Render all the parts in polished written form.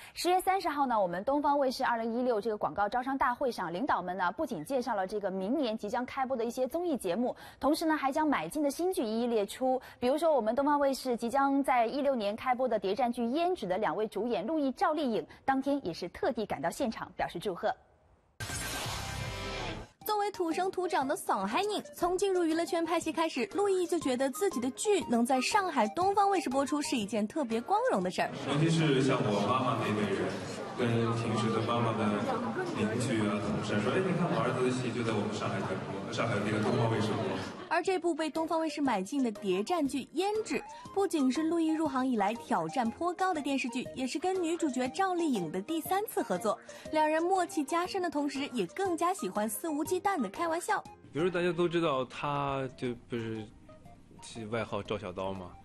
10月30号呢，我们东方卫视2016这个广告招商大会上，领导们呢不仅介绍了这个明年即将开播的一些综艺节目，同时呢还将买进的新剧一一列出。比如说，我们东方卫视即将在16年开播的谍战剧《胭脂》的2位主演陆毅、赵丽颖，当天也是特地赶到现场表示祝贺。 作为土生土长的上海人，从进入娱乐圈拍戏开始，陆毅就觉得自己的剧能在上海东方卫视播出是一件特别光荣的事儿。 尤其是像我妈妈那一辈人，跟平时的妈妈的邻居啊、同事说：“哎，你看我儿子的戏就在我们上海台播，上海那个东方卫视播。” 而这部被东方卫视买进的谍战剧《胭脂》，不仅是陆毅入行以来挑战颇高的电视剧，也是跟女主角赵丽颖的第3次合作。两人默契加深的同时，也更加喜欢肆无忌惮的开玩笑。 比如大家都知道，他就不是外号赵小刀吗？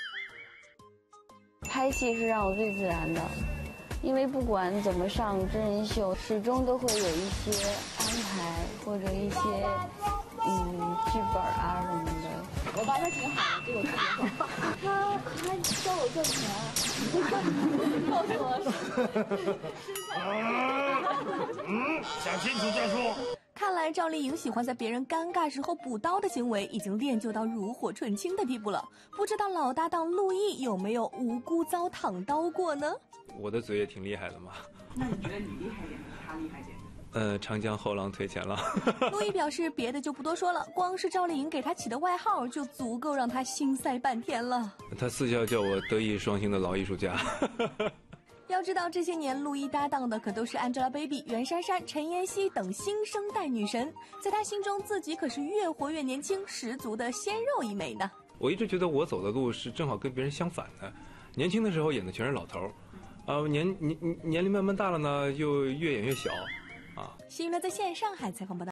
拍戏是让我最自然的，因为不管怎么上真人秀，始终都会有一些安排或者一些剧本啊什么的。 我爸他挺好的，对我特别好。他还教我赚钱，告诉我想清楚再说。 看来赵丽颖喜欢在别人尴尬时候补刀的行为，已经练就到炉火纯青的地步了。不知道老搭档陆毅有没有无辜遭躺刀过呢？ 我的嘴也挺厉害的嘛。 那你觉得你厉害点，他厉害点？ 长江后浪推前浪。 陆毅表示，别的就不多说了，光是赵丽颖给他起的外号就足够让他心塞半天了。 他私下叫我德艺双馨的老艺术家。 要知道，这些年陆毅搭档的可都是 Angelababy、袁姗姗、陈妍希等新生代女神，在他心中，自己可是越活越年轻，十足的鲜肉一枚呢。 我一直觉得我走的路是正好跟别人相反的，年轻的时候演的全是老头，年龄慢慢大了呢，又越演越小，啊。 新娱乐在线上海采访报道。